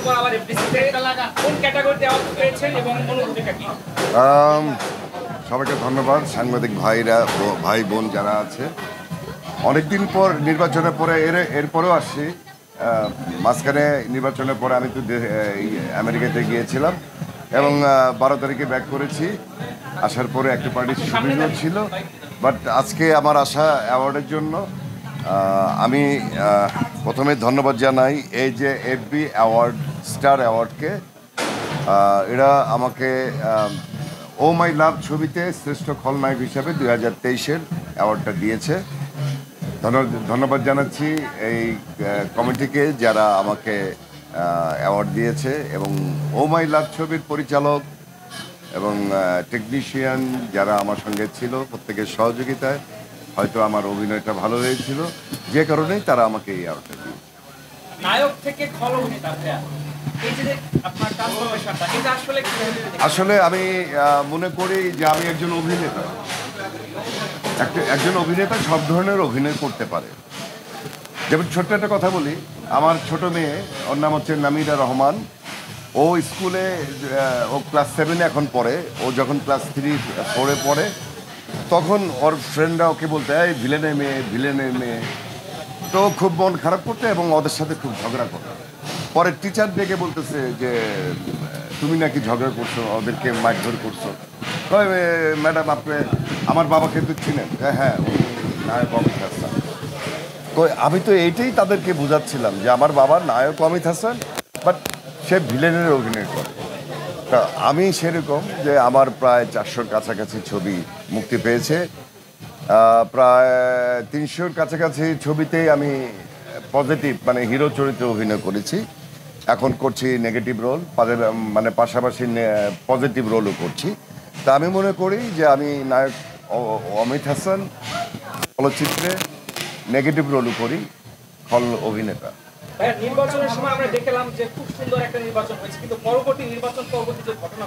পর আবার এফডিসিতে কোন ক্যাটাগরিতে অ্যাওয়ার্ড পেয়েছেন এবং অনুভূতিটা কি? সবাইকে ধন্যবাদ, সাংবাদিক ভাইরা, ভাই বোন যারা আছে। অনেকদিন পর নির্বাচনের পরে এরপরেও আসছি। মাঝখানে নির্বাচনের পরে আমি তো আমেরিকাতে গিয়েছিলাম এবং 12 তারিখে ব্যাক করেছি। আসার পরে একটা পার্টির শুটিং ছিল, বাট আজকে আমার আসা অ্যাওয়ার্ডের জন্য আমি প্রথমে ধন্যবাদ জানাই এই যে এফবি অ্যাওয়ার্ড, স্টার অ্যাওয়ার্ডকে। এরা আমাকে ও মাই লাভ ছবিতে শ্রেষ্ঠ খলনায়ক হিসাবে 2023-এর অ্যাওয়ার্ডটা দিয়েছে। ধন্যবাদ জানাচ্ছি এই কমিটিকে যারা আমাকে অ্যাওয়ার্ড দিয়েছে, এবং ও মাই লাভ ছবির পরিচালক এবং টেকনিশিয়ান যারা আমার সঙ্গে ছিল, প্রত্যেকের সহযোগিতায় হয়তো আমার অভিনয়টা ভালো হয়েছিল, যে কারণেই তারা আমাকে এই অ্যাওয়ার্ডটা দিয়েছে। নায়ক থেকে খল অভিনেতা, এই যে আপনার ট্রান্সফরমেশনটা, এটা আসলে আসলে আমি মনে করি যে আমি একজন অভিনেতা। একজন অভিনেতা সব ধরনের অভিনয় করতে পারে। যেমন ছোট্ট একটা কথা বলি, আমার ছোট মেয়ে, ওর নাম হচ্ছে নামিরা রহমান। ও স্কুলে, ও ক্লাস 7-এ এখন পড়ে। ও যখন ক্লাস 3-4-এ পড়ে, তখন ওর ফ্রেন্ডরা ওকে বলতে, এই ভিলেনের মেয়ে, ভিলেনের মেয়ে। তো খুব মন খারাপ করতে এবং ওদের সাথে খুব ঝগড়া করতো। পরে টিচার ডেকে বলতেছে যে তুমি নাকি ঝগড়া করছো, ওদেরকে মারধর করছো। ম্যাডাম, আপনি আমার বাবাকে তো চিনেন? হ্যাঁ, উনি নায়ক অমিত হাসান। আমি তো এইটাই তাদেরকে বোঝাচ্ছিলাম যে আমার বাবা নায়ক অমিত হাসান, বাট সে ভিলেনের অভিনয় করে। তা আমি সেরকম যে আমার প্রায় 400-র কাছাকাছি ছবি মুক্তি পেয়েছে। প্রায় 300-র কাছাকাছি ছবিতেই আমি পজিটিভ, মানে হিরো চরিত্রে অভিনয় করেছি। এখন করছি নেগেটিভ রোল, মানে পাশাপাশি পজিটিভ রোলও করছি। তা আমি মনে করি যে আমি নায়ক অমিত হাসান, চলচ্চিত্রে নেগেটিভ রোলও করি, খল অভিনেতা। নির্বাচনের সময় আমরা দেখলাম যে খুব সুন্দর একটা নির্বাচন হয়েছে, কিন্তু পরবর্তী নির্বাচন পরবর্তী যে ঘটনা